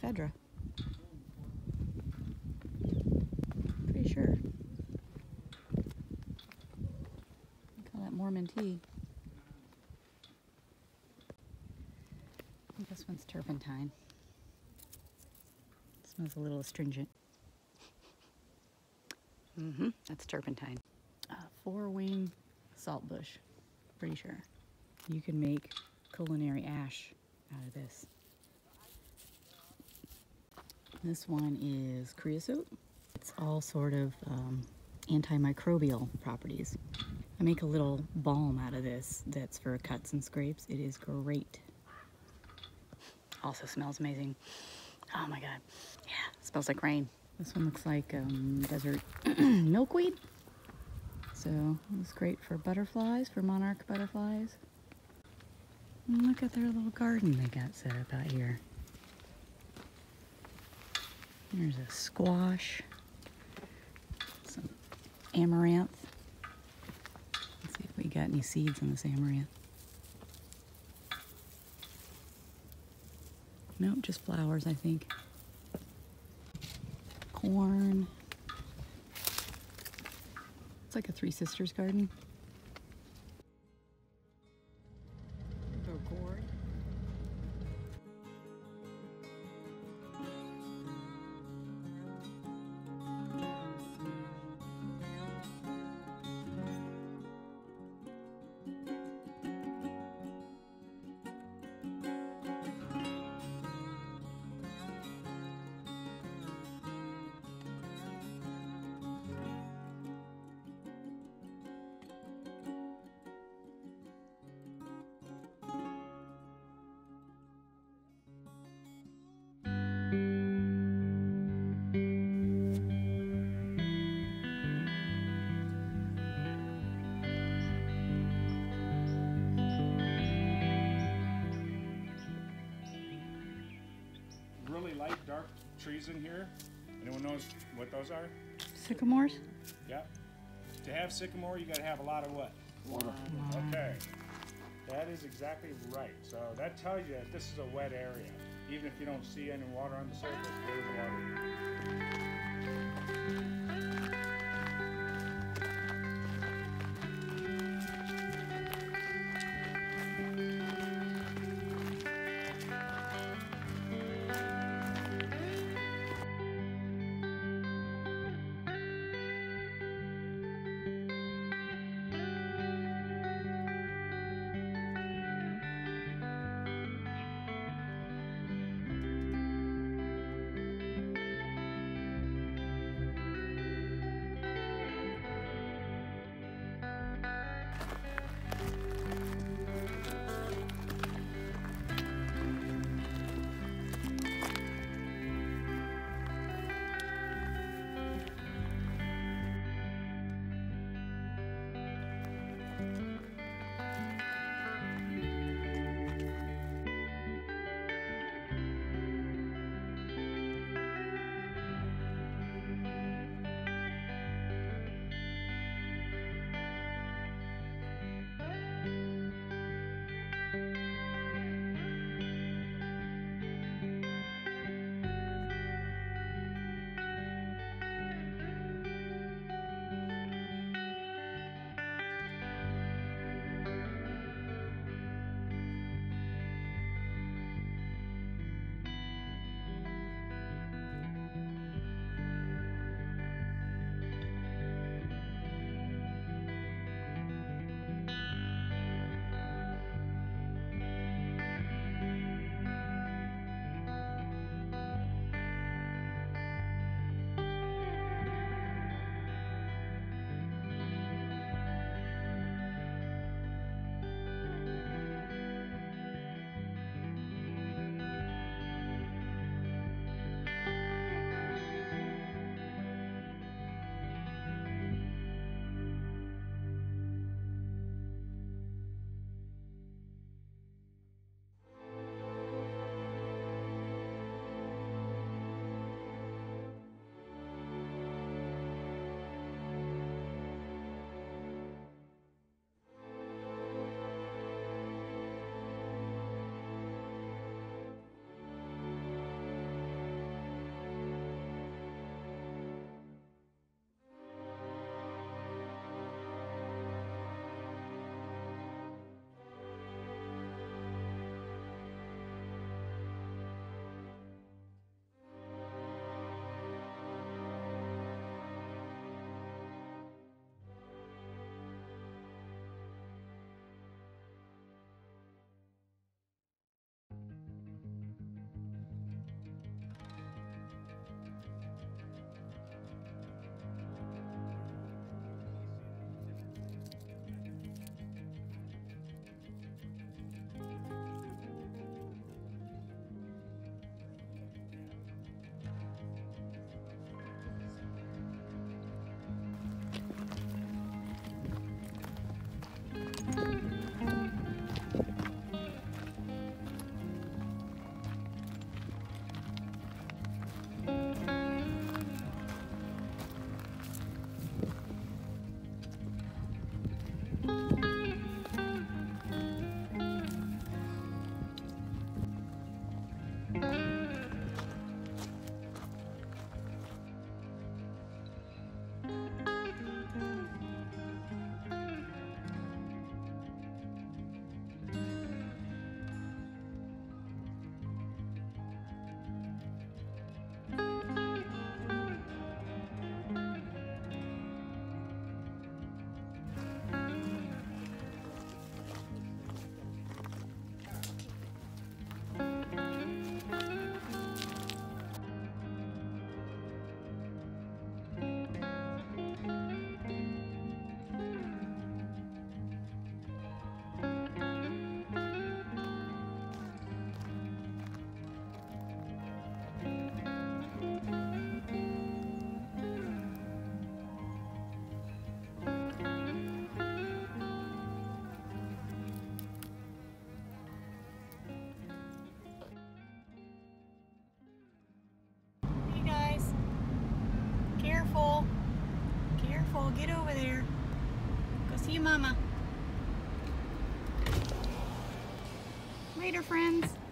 ephedra. Pretty sure. Call that Mormon tea. I think this one's turpentine. It smells a little astringent. That's turpentine. Four-wing saltbush. Pretty sure. You can make culinary ash out of this. This one is creosote. It's all sort of antimicrobial properties. I make a little balm out of this that's for cuts and scrapes. It is great. Also smells amazing. Oh my god. Yeah, it smells like rain. This one looks like desert milkweed. So it's great for butterflies, for monarch butterflies. And look at their little garden they got set up out here. There's a squash, some amaranth. Let's see if we got any seeds on this amaranth. Nope, just flowers, I think. Corn. It's like a Three Sisters garden. Gourd. Really light, dark trees in here. Anyone knows what those are? Sycamores? Yeah. To have sycamore, you got to have a lot of what? Water. Okay. That is exactly right. So that tells you that this is a wet area. Even if you don't see any water on the surface, there's water. you, Mama. Later, friends.